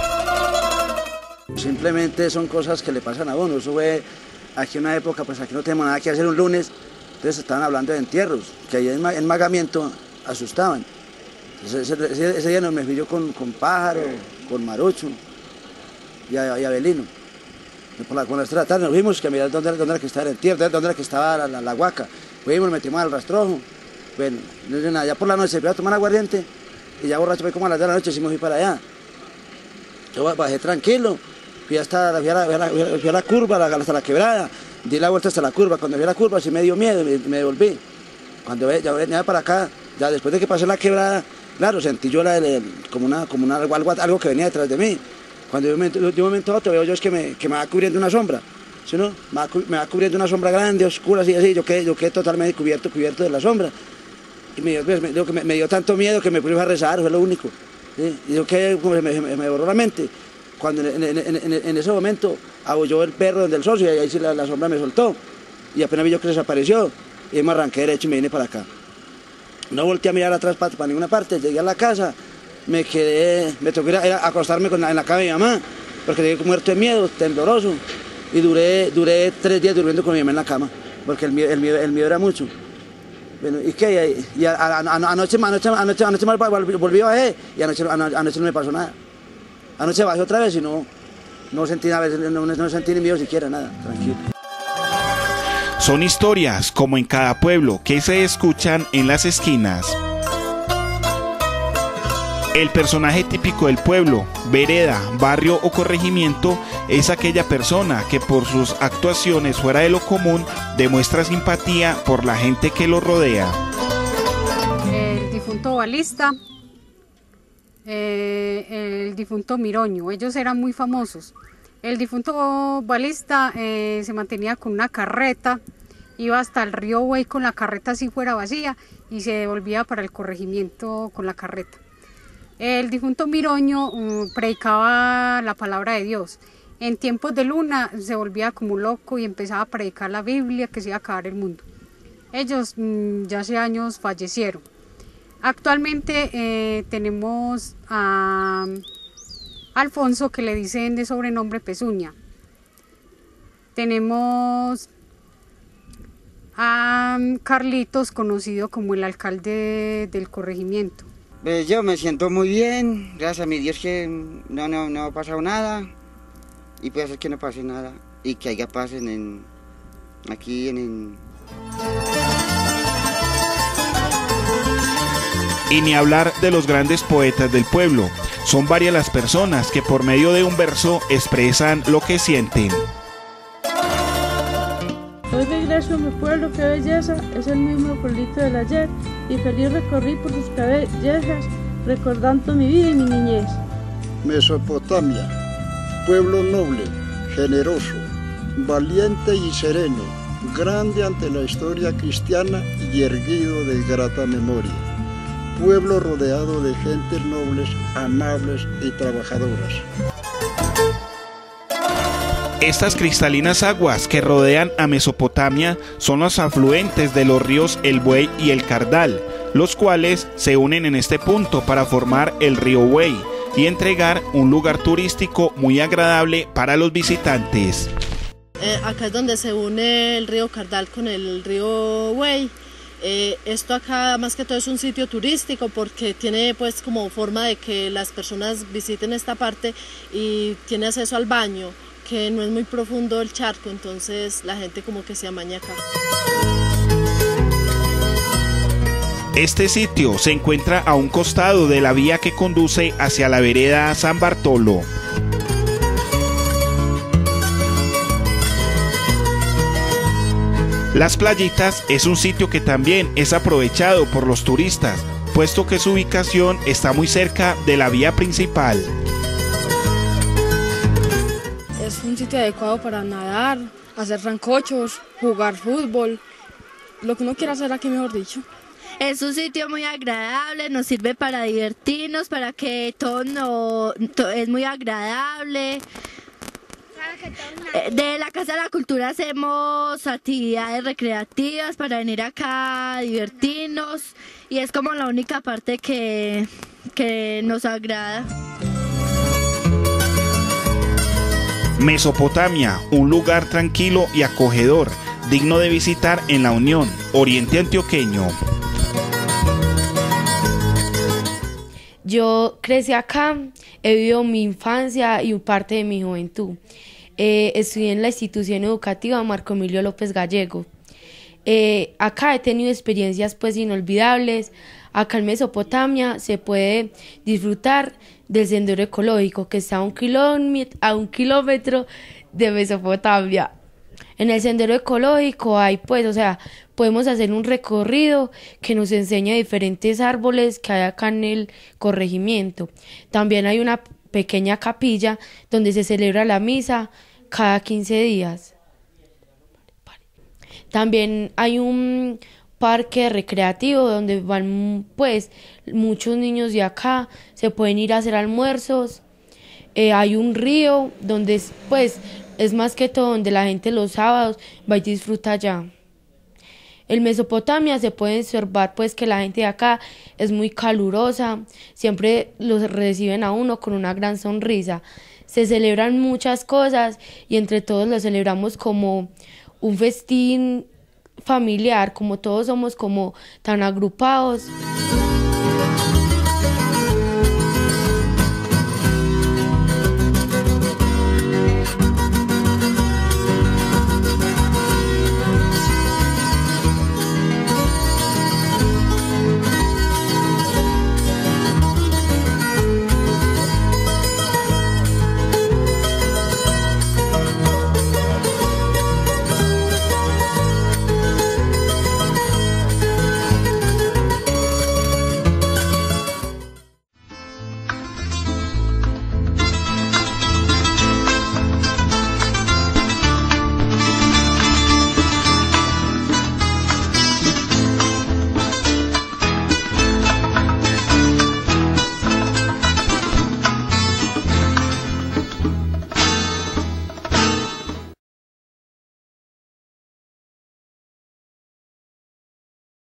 Simplemente son cosas que le pasan a uno. Eso fue aquí una época, pues aquí no tenemos nada que hacer un lunes, entonces estaban hablando de entierros, que ahí en Magamiento asustaban. Entonces, ese día me fui yo con Pájaro, con Marucho y Abelino. Con las 3 de la tarde nos fuimos que mirar dónde era que estaba el entierro, dónde era que estaba la huaca. Fuimos, metimos al rastrojo. Bueno, ya por la noche fui a tomar aguardiente y ya borracho, fue como a las 10 de la noche, sí me fui para allá. Yo bajé tranquilo, fui a la curva, hasta la quebrada, di la vuelta hasta la curva. Cuando fui a la curva sí me dio miedo, me devolví. Cuando ya venía para acá, ya después de que pasé la quebrada, claro, sentí yo algo que venía detrás de mí. Cuando de un momento a otro veo yo es que me va cubriendo una sombra, ¿sí no? Me va cubriendo una sombra grande, oscura, así, yo quedé totalmente cubierto de la sombra. Y me dio tanto miedo que me puse a rezar, fue lo único. ¿Sí? Y yo me borró la mente. Cuando en ese momento aulló el perro del socio y ahí sí la sombra me soltó. Y apenas vi yo que desapareció y me arranqué derecho y me vine para acá. No volteé a mirar atrás para ninguna parte, llegué a la casa. Me tocó ir a acostarme en la cama de mi mamá, porque llegué muerto de miedo, tembloroso, y duré 3 días durmiendo con mi mamá en la cama, porque el miedo era mucho. Bueno, ¿y qué? Y anoche volví a bajar, y anoche no me pasó nada. Anoche bajé otra vez y no sentí nada, no sentí ni miedo siquiera, nada, tranquilo. Son historias, como en cada pueblo, que se escuchan en las esquinas. El personaje típico del pueblo, vereda, barrio o corregimiento es aquella persona que por sus actuaciones fuera de lo común demuestra simpatía por la gente que lo rodea. El difunto Balista, el difunto Miroño, ellos eran muy famosos. El difunto Balista se mantenía con una carreta, iba hasta el río Buey con la carreta si fuera vacía y se devolvía para el corregimiento con la carreta. El difunto Miroño predicaba la palabra de Dios. En tiempos de luna se volvía como loco y empezaba a predicar la Biblia, que se iba a acabar el mundo. Ellos ya hace años fallecieron. Actualmente tenemos a Alfonso, que le dicen de sobrenombre Pezuña. Tenemos a Carlitos, conocido como el alcalde del corregimiento. Pues yo me siento muy bien, gracias a mi Dios que no ha pasado nada y puede ser que no pase nada y que haya paz aquí en... Y ni hablar de los grandes poetas del pueblo. Son varias las personas que por medio de un verso expresan lo que sienten. Hoy regreso a mi pueblo, qué belleza, es el mismo pueblito del ayer, y feliz recorrí por sus calles, recordando mi vida y mi niñez. Mesopotamia, pueblo noble, generoso, valiente y sereno, grande ante la historia cristiana y erguido de grata memoria. Pueblo rodeado de gentes nobles, amables y trabajadoras. Estas cristalinas aguas que rodean a Mesopotamia son los afluentes de los ríos el Buey y el Cardal, los cuales se unen en este punto para formar el río Buey y entregar un lugar turístico muy agradable para los visitantes. Acá es donde se une el río Cardal con el río Buey. Esto acá más que todo es un sitio turístico porque tiene pues como forma de que las personas visiten esta parte y tiene acceso al baño, que no es muy profundo el charco, entonces la gente como que se amaña acá. Este sitio se encuentra a un costado de la vía que conduce hacia la vereda San Bartolo. Las Playitas es un sitio que también es aprovechado por los turistas, puesto que su ubicación está muy cerca de la vía principal. es un sitio adecuado para nadar, hacer sancochos, jugar fútbol, lo que uno quiera hacer aquí, mejor dicho. Es un sitio muy agradable, nos sirve para divertirnos, para que es muy agradable. De la Casa de la Cultura hacemos actividades recreativas para venir acá a divertirnos y es como la única parte que nos agrada. Mesopotamia, un lugar tranquilo y acogedor, digno de visitar en La Unión, Oriente Antioqueño. Yo crecí acá, he vivido mi infancia y parte de mi juventud. Estudié en la institución educativa Marco Emilio López Gallego. Acá he tenido experiencias pues inolvidables. Acá en Mesopotamia se puede disfrutar del sendero ecológico que está a 1 kilómetro de Mesopotamia. En el sendero ecológico hay podemos hacer un recorrido que nos enseña diferentes árboles que hay acá en el corregimiento. También hay una pequeña capilla donde se celebra la misa cada 15 días. También hay un parque recreativo donde van muchos niños de acá, se pueden ir a hacer almuerzos. Hay un río donde es más que todo donde la gente los sábados va y disfruta allá. En Mesopotamia se puede observar que la gente de acá es muy calurosa, siempre los reciben a uno con una gran sonrisa. Se celebran muchas cosas y entre todos lo celebramos como un festín familiar, como todos somos como tan agrupados.